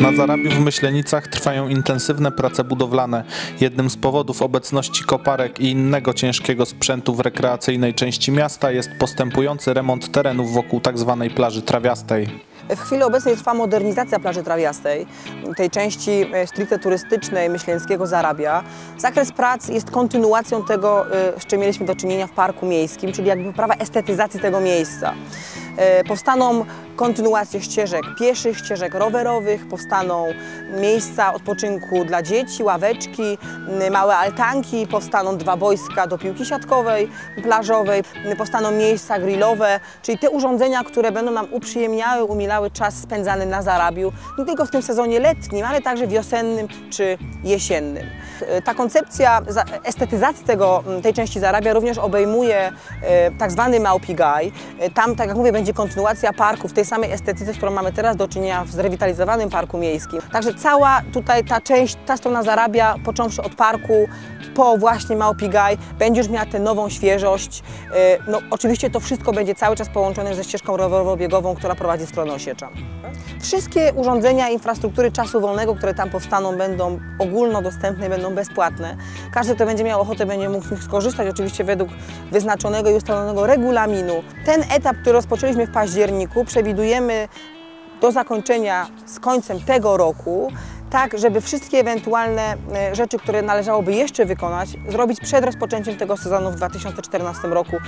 Na Zarabiu w Myślenicach trwają intensywne prace budowlane. Jednym z powodów obecności koparek i innego ciężkiego sprzętu w rekreacyjnej części miasta jest postępujący remont terenów wokół tzw. plaży trawiastej. W chwili obecnej trwa modernizacja plaży trawiastej, tej części stricte turystycznej Myślenickiego Zarabia. Zakres prac jest kontynuacją tego, z czym mieliśmy do czynienia w parku miejskim, czyli jakby poprawa estetyzacji tego miejsca. Powstaną kontynuacje ścieżek pieszych, ścieżek rowerowych, powstaną miejsca odpoczynku dla dzieci, ławeczki, małe altanki, powstaną 2 boiska do piłki siatkowej, plażowej, powstaną miejsca grillowe, czyli te urządzenia, które będą nam uprzyjemniały, umilały czas spędzany na Zarabiu, nie tylko w tym sezonie letnim, ale także wiosennym czy jesiennym. Ta koncepcja estetyzacji tej części Zarabia również obejmuje tak zwany Małpigaj. Tam, tak jak mówię, będzie kontynuacja parku w tej samej estetyce, z którą mamy teraz do czynienia w zrewitalizowanym parku miejskim. Także cała tutaj ta część, ta strona Zarabia, począwszy od parku po właśnie Małpigaj, będzie już miała tę nową świeżość. No, oczywiście to wszystko będzie cały czas połączone ze ścieżką rowerowo-biegową, która prowadzi w stronę Osiecza. Wszystkie urządzenia infrastruktury czasu wolnego, które tam powstaną, będą ogólnodostępne, będą bezpłatne. Każdy, kto będzie miał ochotę, będzie mógł z nich skorzystać, oczywiście według wyznaczonego i ustalonego regulaminu. Ten etap, który rozpoczęliśmy w październiku, przewidujemy do zakończenia z końcem tego roku, tak żeby wszystkie ewentualne rzeczy, które należałoby jeszcze wykonać, zrobić przed rozpoczęciem tego sezonu w 2014 roku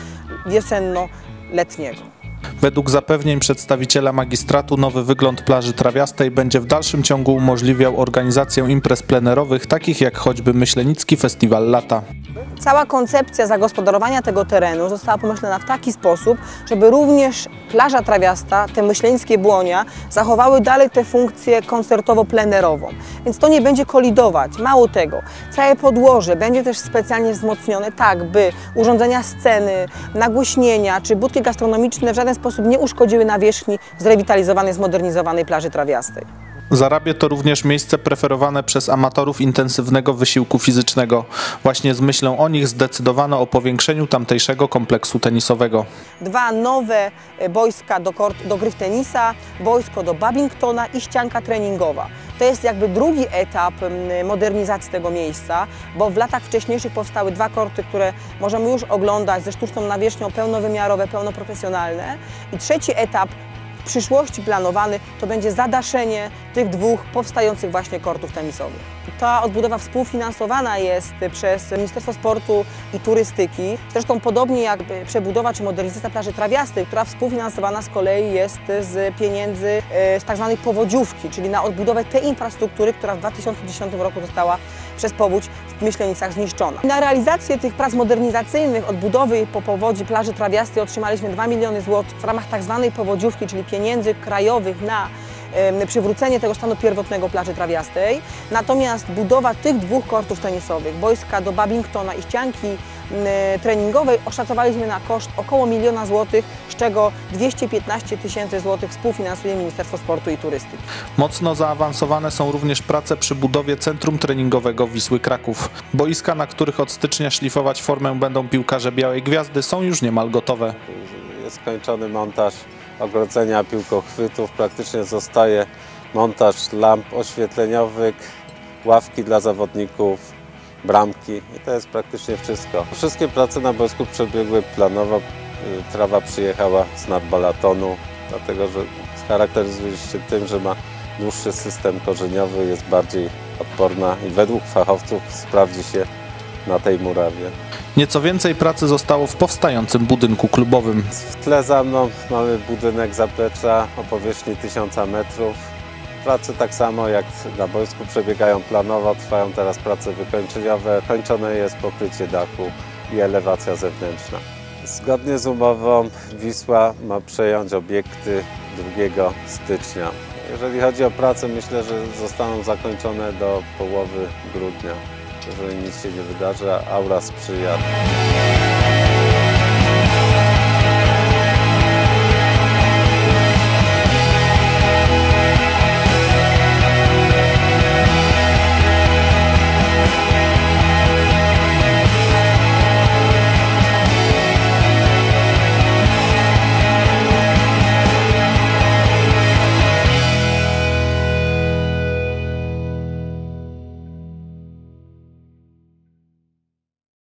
wiosenno-letniego. Według zapewnień przedstawiciela magistratu nowy wygląd plaży trawiastej będzie w dalszym ciągu umożliwiał organizację imprez plenerowych, takich jak choćby Myślenicki Festiwal Lata. Cała koncepcja zagospodarowania tego terenu została pomyślana w taki sposób, żeby również plaża trawiasta, te myślenickie Błonia, zachowały dalej tę funkcję koncertowo-plenerową. Więc to nie będzie kolidować. Mało tego, całe podłoże będzie też specjalnie wzmocnione tak, by urządzenia sceny, nagłośnienia czy budki gastronomiczne w żaden sposób nie uszkodziły nawierzchni zrewitalizowanej, zmodernizowanej plaży trawiastej. Zarabie to również miejsce preferowane przez amatorów intensywnego wysiłku fizycznego. Właśnie z myślą o nich zdecydowano o powiększeniu tamtejszego kompleksu tenisowego. 2 nowe boiska do gry w tenisa, boisko do badmintona i ścianka treningowa. To jest jakby drugi etap modernizacji tego miejsca, bo w latach wcześniejszych powstały 2 korty, które możemy już oglądać ze sztuczną nawierzchnią, pełnowymiarowe, pełnoprofesjonalne. I trzeci etap, w przyszłości planowany, to będzie zadaszenie tych 2 powstających właśnie kortów tenisowych. Ta odbudowa współfinansowana jest przez Ministerstwo Sportu i Turystyki. Zresztą podobnie jak przebudowa czy modernizacja plaży trawiastej, która współfinansowana z kolei jest z pieniędzy z tzw. powodziówki, czyli na odbudowę tej infrastruktury, która w 2010 roku została przez powódź w Myślenicach zniszczona. Na realizację tych prac modernizacyjnych, odbudowy po powodzi plaży trawiastej otrzymaliśmy 2 miliony złotych w ramach tzw. powodziówki, czyli pieniędzy krajowych na przywrócenie tego stanu pierwotnego plaży trawiastej. Natomiast budowa tych 2 kortów tenisowych, boiska do badmintona i ścianki treningowej oszacowaliśmy na koszt około 1 miliona złotych, z czego 215 000 złotych współfinansuje Ministerstwo Sportu i Turystyki. Mocno zaawansowane są również prace przy budowie centrum treningowego Wisły Kraków. Boiska, na których od stycznia szlifować formę będą piłkarze Białej Gwiazdy, są już niemal gotowe. Jest skończony montaż ogrodzenia piłkochwytów, praktycznie zostaje montaż lamp oświetleniowych, ławki dla zawodników, bramki i to jest praktycznie wszystko. Wszystkie prace na boisku przebiegły planowo, trawa przyjechała z nadbalatonu, dlatego że charakteryzuje się tym, że ma dłuższy system korzeniowy, jest bardziej odporna i według fachowców sprawdzi się na tej murawie. Nieco więcej pracy zostało w powstającym budynku klubowym. W tle za mną mamy budynek zaplecza o powierzchni 1000 metrów. Prace tak samo jak na boisku przebiegają planowo, trwają teraz prace wykończeniowe. Kończone jest pokrycie dachu i elewacja zewnętrzna. Zgodnie z umową Wisła ma przejąć obiekty 2 stycznia. Jeżeli chodzi o pracę, myślę, że zostaną zakończone do połowy grudnia. Jeżeli nic się nie wydarzy, aura sprzyja.